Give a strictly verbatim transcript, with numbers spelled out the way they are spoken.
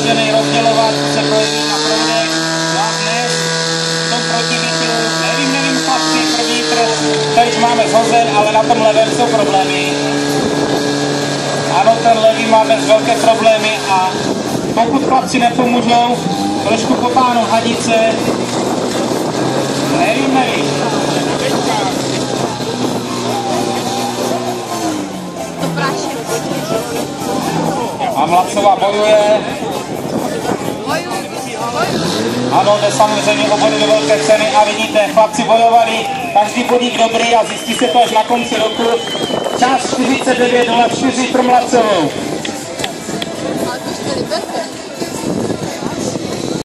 otevřený, rozdělovat, se projeví na proudech. No a dnes v tom protivítru, nevím, nevím, chlapci, první trest, teď máme zhozen, ale na tom levém jsou problémy. Ano, ten levý má dnes velké problémy a pokud chlapci nepomůžou, trošku potáhnou hadice, nevím, nevím. A Mlacová bojuje. Ano, jde samozřejmě o body do velké ceny a vidíte, chlapci bojovali, každý bodík dobrý a zjistí se to až na konci roku. Čas čtyřicet devět nula čtyři pro Mlacovou.